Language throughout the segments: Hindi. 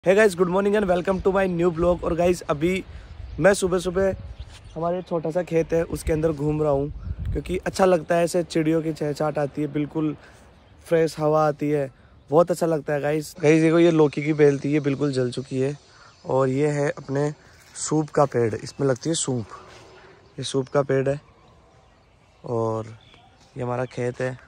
Hey guys, good morning and welcome to my new blog. और गाइस अभी मैं सुबह सुबह हमारे छोटा सा खेत है उसके अंदर घूम रहा हूँ क्योंकि अच्छा लगता है। ऐसे चिड़ियों की चहचहाट आती है, बिल्कुल फ्रेश हवा आती है, बहुत अच्छा लगता है। गाइस देखो, ये लौकी की बेल थी, ये बिल्कुल जल चुकी है। और ये है अपने सूप का पेड़, इसमें लगती है सूप। ये सूप का पेड़ है और ये हमारा खेत है।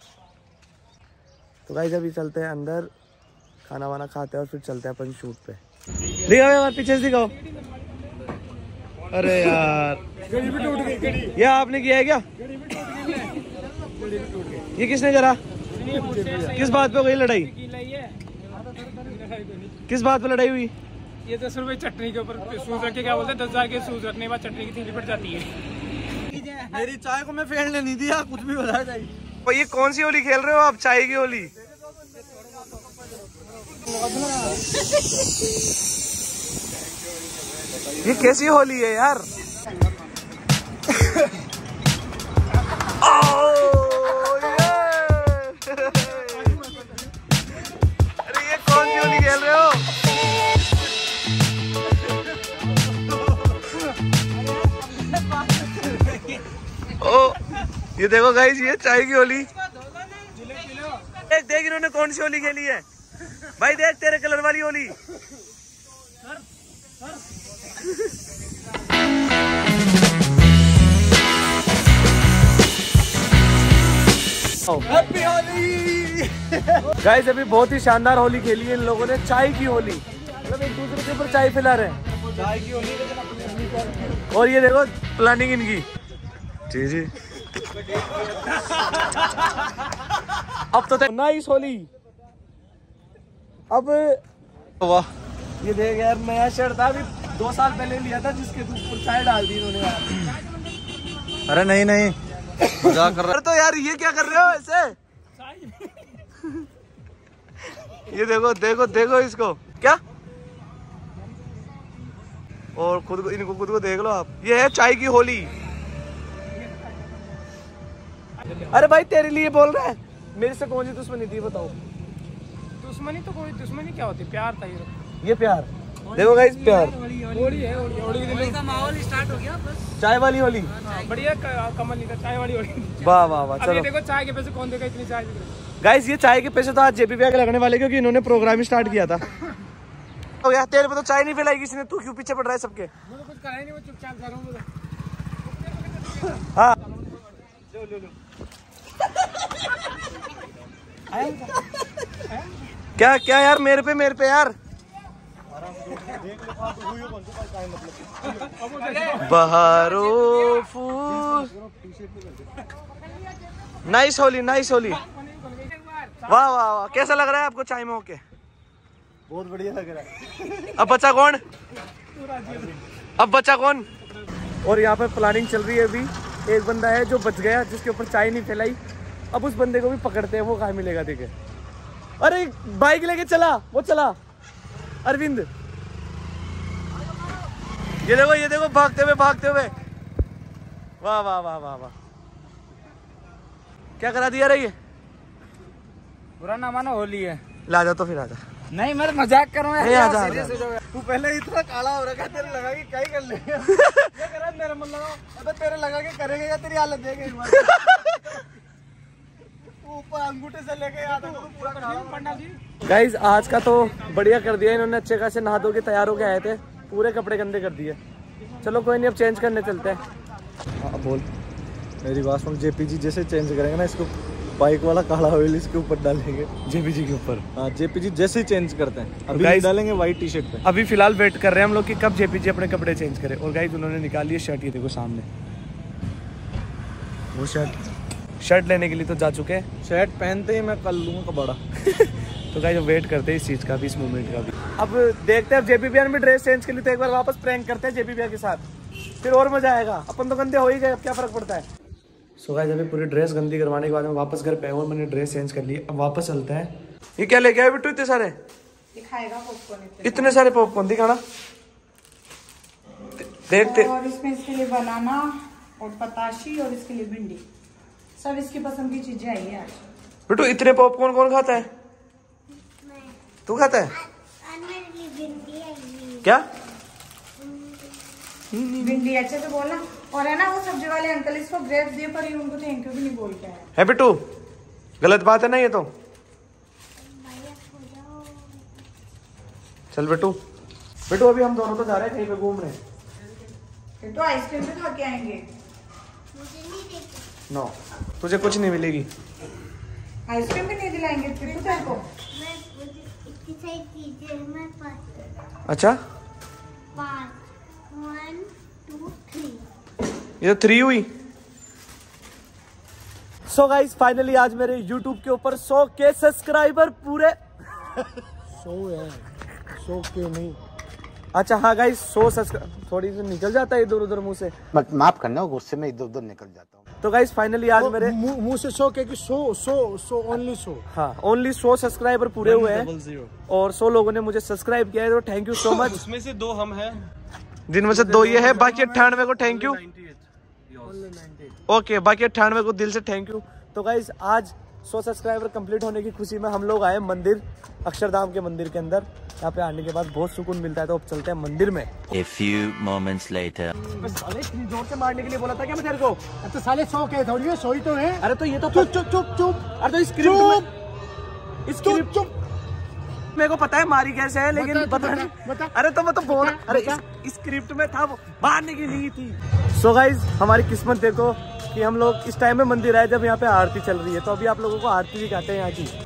तो गाइस अभी चलते हैं अंदर, खाना वाना खाते हैं और फिर चलते हैं अपन शूट पे। दिखाओ यार, पीछे से दिखाओ। अरे यार, ये आपने किया है क्या? ये किसने करा? किस बात पे गई लड़ाई? किस बात पे लड़ाई हुई? ये 10 रुपए चटनी के ऊपर सूज रख के, क्या बोलते हैं, 10,000 के सूज रखने के बाद चटनी की थैली पड़ जाती है। मेरी चाय को मैं फेंकने नहीं दिया, कुछ भी बताया जाए। भाई ये कौन सी होली खेल रहे हो आप? चाय की होली? ये कैसी होली है यार? अरे ये कौन सी होली खेल रहे हो? ओ ये देखो गाइस, ये चाय की होली। देख इन्होंने कौन सी होली खेली है भाई, देख तेरे कलर वाली होली। हैप्पी होली। गाइस अभी बहुत ही शानदार होली खेली है इन लोगों ने, चाय की होली। मतलब एक दूसरे के ऊपर चाय फैला रहे हैं, चाय की होली। और ये देखो प्लानिंग इनकी। जी जी अब तो नाइस होली। अब वाह, ये देख यार, नया शर्ट था, अभी 2 साल पहले लिया था, जिसके ऊपर चाय डाल दी इन्होंने यार। अरे नहीं नहीं, मजाक कर रहे। तो यार ये क्या कर रहे हो ऐसे? ये देखो देखो देखो इसको, क्या? और खुद को, इनको खुद को देख लो आप। ये है चाय की होली। अरे भाई तेरे लिए बोल रहा है, मेरे से कौन सी दुश्मनी थी बताओ? दुश्मनी तो कोई दुश्मनी क्या होती, प्यार था ये प्यार। देखो गाइस, प्यार। होली है, होली का माहौल स्टार्ट हो गया बस। चाय वाली होली बढ़िया, कमल का चाय वाली होली। वाह वाह वाह। चलो देखो, चाय के पैसे कौन देगा इतनी चाय? गाइस ये चाय के पैसे तो आज जेपी भैया के लगने वाले, क्योंकि इन्होंने प्रोग्राम ही स्टार्ट किया था। तो यार तेरे पे तो चाय नहीं पिलाई किसी ने, तू क्यों पीछे पड़ रहा है सबके? मैंने कुछ करा ही नहीं, वो चुपचाप जा रहा हूं। हाँ क्या क्या यार, मेरे पे यार। बहारों फूल। Nice Holi, nice Holi. वाह वाह वाह, कैसा लग रहा है आपको चाय में होके? बहुत बढ़िया लग रहा है। अब बचा कौन? अब बचा कौन? और यहाँ पर प्लानिंग चल रही है अभी। एक बंदा है जो बच गया, जिसके ऊपर चाय नहीं फैलाई। अब उस बंदे को भी पकड़ते हैं, वो कहाँ मिलेगा देखे। अरे बाइक लेके चला, वो चला अरविंद। ये देखो भागते हुए वाह वाह वाह वाह वाह। क्या करा दिया रे ये? बुरा ना मानो, होली है। ला जा तो फिर आजा। नहीं, मैं मजाक कर रहा हूँ। तू पहले इतना काला हो रखा, तेरे लगा के क्या ही कर लेगा। मेरा मन लगा, अबे तेरे लगा के करेगा या तेरी हालत देखेगा। ऊपर अंगूठे से लेके आता तो पूरा काला। गाइस आज का तो बढ़िया कर दिया इन्होंने, अच्छे खासे नहा धो के तैयार होके आए थे, पूरे कपड़े गंदे कर दिए। चलो कोई नहीं, अब चेंज करने चलते हैं। हाँ बोल, मेरी बात सुन। जेपीजी जैसे चेंज करेंगे ना इसको, बाइक वाला काला ऑयल इसके ऊपर डालेंगे, जेपीजी के ऊपर। हाँ, जेपीजी जैसे ही चेंज करते हैं अभी डालेंगे व्हाइट टी शर्ट पे। अभी फिलहाल वेट कर रहे हैं हम लोग कि कब जेपीजी अपने कपड़े चेंज करे। और गाइस उन्होंने निकाल लिए शर्ट, ये देखो सामने वो शर्ट लेने के लिए तो जा चुके हैं। शर्ट पहनते ही मैं कर लूंगा बड़ा। तो गाइस वेट करते हैं इस चीज का भी, इस मूवमेंट का भी। अब देखते हैं, अब जेपी भैया ने भी ड्रेस चेंज कर ली, तो एक बार वापस प्रैंक करते हैं जेपी भैया के साथ, फिर और मजा आएगा। अपन तो गंदे हो ही गए, अब क्या फर्क पड़ता है। सो गाइस अभी पूरी ड्रेस गंदी करवाने के बाद मैं वापस घर पे आया और मैंने ड्रेस चेंज कर ली। अब वापस चलते हैं। ये क्या लेके आए बिट्टू इतने सारे? दिखाएगा पॉपकॉर्न। इतने सारे पॉपकॉर्न दिखाना, देखते। और इसमें इसके लिए बनाना और पताशी, और इसके लिए भिंडी। सब इसकी पसंद की चीजें आई है आज। बेटू इतने पॉपकॉर्न कौन खाता है? तू खाता है? क्या भिंडी अच्छे से बोलना। और है ना वो सब्जी वाले अंकल इसको ग्रेप्स दिए पर ये उनको थैंक यू भी नहीं बोल के आए। है बिट्टू, गलत बात है ना ये तो। चल बिट्टू, बिट्टू अभी हम दोनों तो जा रहे हैं कहीं पे घूमने। तो आइसक्रीम भी खा के आएंगे। नो, तुझे कुछ नहीं मिलेगी। आइसक्रीम भी नहीं दिलाएंगे तेरे को। अच्छा 1 2 3 ये तो 3 हुई। सो गाइस फाइनली आज मेरे YouTube के ऊपर 100K सब्सक्राइबर पूरे 100 है, 100K नहीं। अच्छा हाँ गाइस 100 सब्सक्राइबर, थोड़ी सी निकल जाता है इधर उधर मुंह से, माफ करना, गुस्से में इधर उधर निकल जाता हूँ। तो गाइस फाइनली आज मेरे मुंह से 100K की 100 ओनली 100। हाँ ओनली 100 सब्सक्राइबर पूरे हुए हैं और 100 लोगों ने मुझे सब्सक्राइब किया है, तो थैंक यू सो मच। उसमें से 2 हम हैं, जिनमें से 2 ये है, बाकी 98 को थैंक यू। ओके बाकी 98 को दिल से थैंक यू। तो गाइस आज 100 सब्सक्राइबर कंप्लीट होने की खुशी में हम लोग आए मंदिर, अक्षरधाम के मंदिर के अंदर। यहाँ पे आने के बाद बहुत सुकून मिलता है, तो अब चलते हैं मंदिर में। A few moments later. साले इतनी जोर से मारने के लिए बोला था क्या मैं तेरे को? तो साले 100K थोड़ी है, 100 ही तो है। अरे तो ये तो चुप चुप चुप चुप। अरे तो स्क्रिप्ट मेरे को पता है मारी कैसे है, लेकिन पता नहीं। बता। अरे तो मैं तो बोल, अरे इस स्क्रिप्ट में था वो मारने की नहीं थी। सो गाइज हमारी किस्मत देखो कि हम लोग इस टाइम में मंदिर आए जब यहाँ पे आरती चल रही है, तो अभी आप लोगों को आरती दिखाते हैं यहाँ की।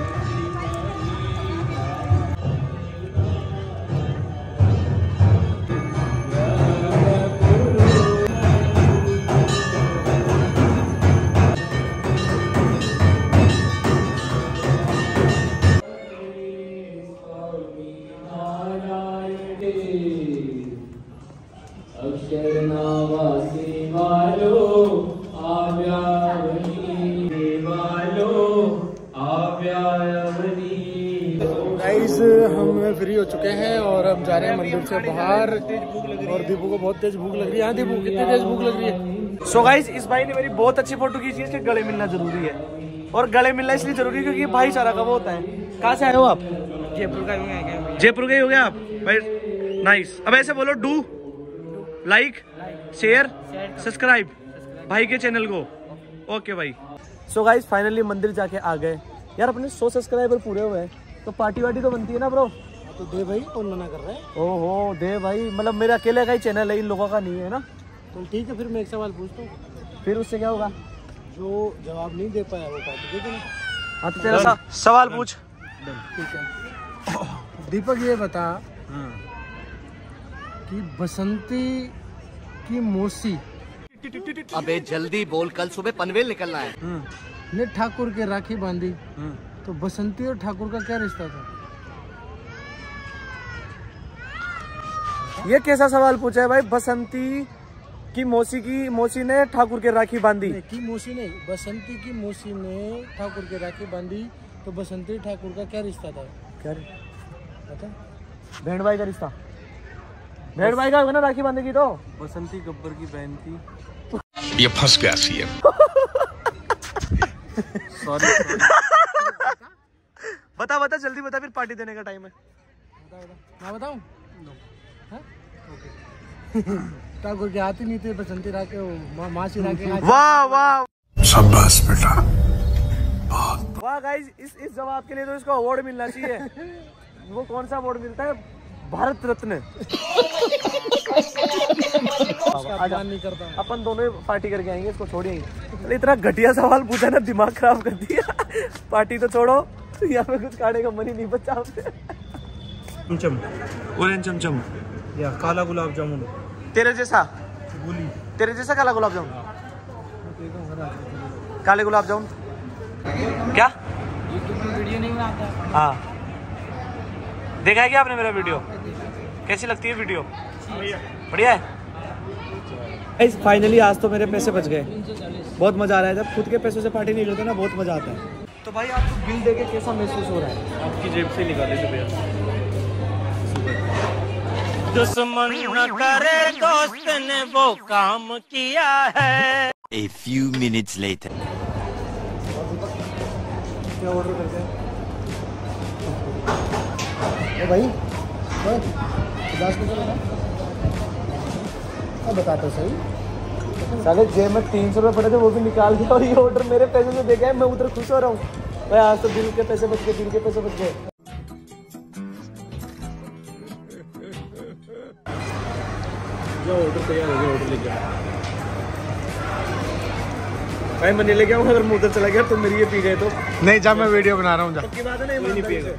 गाइस हम फ्री हो चुके हैं और हम जा रहे हैं मंदिर से बाहर, और दीपू को बहुत तेज भूख लग रही है। दीपू कितनी तेज भूख लग रही है? सो गाइस इस भाई ने मेरी बहुत अच्छी फोटो खींची है, इसके गले मिलना जरूरी है, और गले मिलना इसलिए जरूरी है क्योंकि ये भाईचारा का वो होता है। कहाँ से आए हो आप? जयपुर का ही जयपुर के ही हो गए आप भाई? नाइस। अब ऐसे बोलो, डू लाइक शेयर सब्सक्राइब भाई के चैनल को। ओके भाई। सो गाइस फाइनली मंदिर जाके आ गए यार, अपने 100 सब्सक्राइबर पूरे हुए हैं, तो पार्टी वार्टी तो बनती है ना ब्रो? तो दे भाई, कौन मना कर रहा है? ओहो दे भाई, मतलब मेरे अकेले का ही चैनल है, इन लोगों का नहीं है ना? तो ठीक है, फिर मैं एक सवाल पूछता हूँ, फिर उससे क्या होगा? जो जवाब नहीं दे पाया वो पार्टी दे देना। हाँ तो तेरा सवाल पूछ। ठीक है दीपक, ये बता कि बसंती की मौसी अबे जल्दी बोल, कल सुबह पनवेल निकलना है। ने ठाकुर के राखी बांधी, तो बसंती और ठाकुर का क्या रिश्ता था? ये कैसा सवाल पूछा है भाई? बसंती की मौसी ने ठाकुर के राखी बांधी। की मौसी नहीं, बसंती की मौसी ने ठाकुर के राखी बांधी, तो बसंती ठाकुर का क्या रिश्ता था? क्या पता? बहन भाई का रिश्ता, बहन भाई का होगा ना राखी बांधेगी तो। बसंती गब्बर की बहन थी। ये फंस गया सीएम। सॉरी बता जल्दी बता, फिर पार्टी देने का टाइम है। मैं बताऊं? ठाकुर के हाथ ही नहीं थे, बसंती राखे मासी राखे। वाह वाह शाबाश बेटा। वाह गाइस, इस जवाब के लिए तो इसको अवार्ड मिलना चाहिए। वो कौन सा अवार्ड मिलता है? भारत रत्न। नहीं करता। अपन दोनों ही पार्टी करके आएंगे, इसको छोड़िए। इतना घटिया सवाल पूछा ना, दिमाग खराब कर दिया। पार्टी तो छोड़ो, यहाँ पे कुछ खाने का मन ही नहीं बचा। चमचम, ऑरेंज चमचम या काला गुलाब जामुन। तेरे जैसा गोली, तेरे जैसा काला गुलाब जामुन, काले गुलाब जामुन। क्या वीडियो नहीं बनाता? हाँ देखा है क्या आपने मेरा वीडियो? कैसी लगती है वीडियो? बढ़िया है। फाइनली आज तो मेरे पैसे बच गए, बहुत मजा आ रहा है। जब खुद के पैसों से पार्टी नहीं करते ना, बहुत मजा आता है। तो भाई आपको बिल देके कैसा महसूस हो रहा है? आपकी जेब से निकाले थे भैया। दुश्मन न करे दोस्त ने वो काम किया है। A few minutes later. क्या ऑर्डर करते हैं? भाई 50 का चलेगा? अब बता तो सही। साले जेब में 300 रुपये पड़े थे, वो भी निकाल दिया और ये ऑर्डर मेरे पैसे से दे गया। मैं उधर खुश हो रहा हूँ भाई, आज तो दिल के पैसे बच गए, दिल के पैसे बच गए। जो ऑर्डर तैयार हो गया, ऑर्डर लेके आओ भाई। मैं नहीं लेके आऊँ, अगर मैं उधर चला गया तो मेरी ये पी गए तो नहीं, जा मैं वीडियो बना रहा हूँ। जा की बात है, नहीं पिएगा।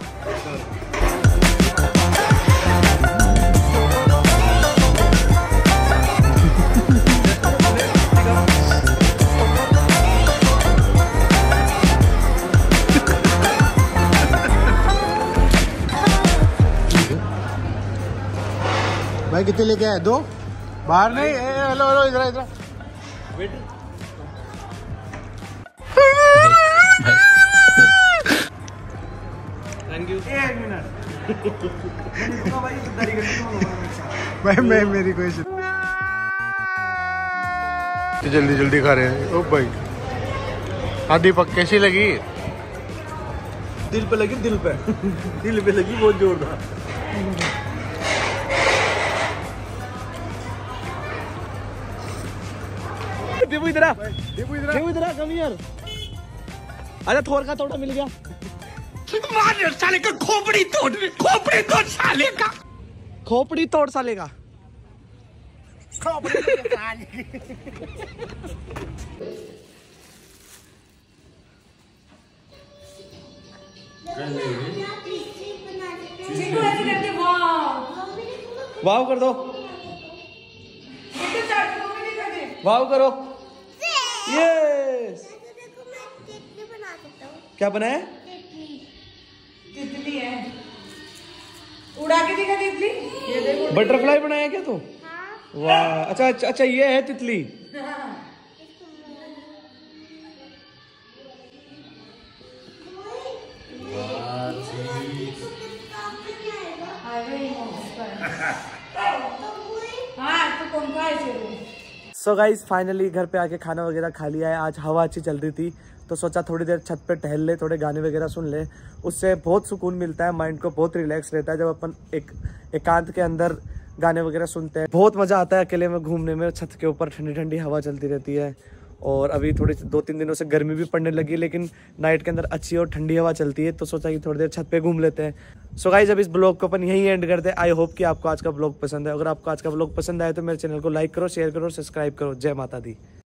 भाई कितने लेके आए? 2 बाहर नहीं। हेलो हेलो, इधर इधर। Thank you. 1 मिनट भाई मैं मेरी कोई जल्दी जल्दी खा रहे हैं। ओ भाई, हाँ दीपक कैसी लगी? दिल पे लगी, दिल पे दिल पे लगी बहुत जोरदार। दीपू इधर आ, दीपू इधर आ, कम हियर। अरे थोड़ा का थोड़ा मिल गया। मार साले का खोपड़ी तोड़ साले का। खोपड़ी तोड़ साले का। वाव कर दो, वाव करो। यस। क्या बनाया? तितली है, उड़ा के दिखा तितली। ये देखो, बटरफ्लाई बनाया क्या तू? वाह, अच्छा अच्छा अच्छा, ये है तितली। सो गाइज फाइनली घर पे आके खाना वगैरह खा लिया है। आज हवा अच्छी चल रही थी तो सोचा थोड़ी देर छत पे टहल ले, थोड़े गाने वगैरह सुन ले, उससे बहुत सुकून मिलता है, माइंड को बहुत रिलैक्स रहता है जब अपन एकांत के अंदर गाने वगैरह सुनते हैं। बहुत मज़ा आता है अकेले में घूमने में, छत के ऊपर ठंडी ठंडी हवा चलती रहती है। और अभी थोड़ी 2-3 दिनों से गर्मी भी पड़ने लगी, लेकिन नाइट के अंदर अच्छी और ठंडी हवा चलती है, तो सोचा कि थोड़ी देर छत पे घूम लेते हैं। सो गाइस अब इस ब्लॉग को अपन यहीं एंड करते हैं। आई होप कि आपको आज का ब्लॉग पसंद है। अगर आपको आज का ब्लॉग पसंद आए तो मेरे चैनल को लाइक करो, शेयर करो, सब्सक्राइब करो। जय माता दी।